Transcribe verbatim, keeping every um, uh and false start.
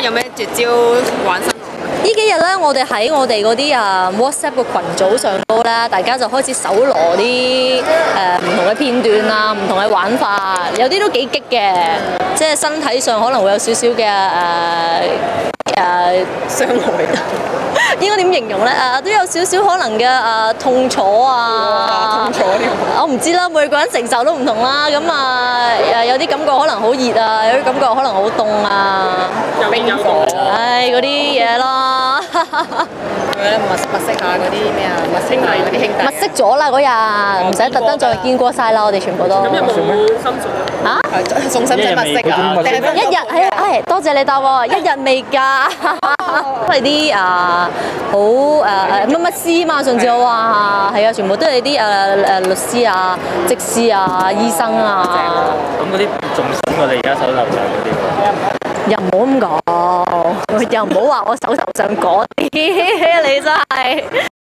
有咩絕招玩新郎？ 呢幾日咧，我哋喺我哋嗰啲啊 WhatsApp 嘅群組上高啦，大家就開始搜羅啲誒唔同嘅片段啊，唔同嘅玩法，有啲都幾激嘅，即係身體上可能會有少少嘅誒誒傷害啊！ 應該點形容咧？誒都有少少可能嘅誒痛楚啊！ 痛楚添。 我唔知啦，每個人承受都唔同啦。咁啊誒有啲感覺可能好熱啊，有啲感覺可能好凍啊。 有冰有火。 唉，嗰啲嘢咯。 係啦，物物色下嗰啲咩啊，物色埋嗰啲兄弟。 物色咗啦嗰日，唔使特登再見過晒啦，我哋全部都。 咁有冇心水啊？ 仲使唔使物色啊？定係分一日係係多謝你答喎，一日未㗎。因為啲啊好誒誒乜乜師嘛，上次我話係啊，全部都係啲誒誒律師啊、則師啊、醫生啊。 咁嗰啲仲筍過你而家手頭上嗰啲。 又唔好咁講，又唔好話我手頭上嗰啲，你真係。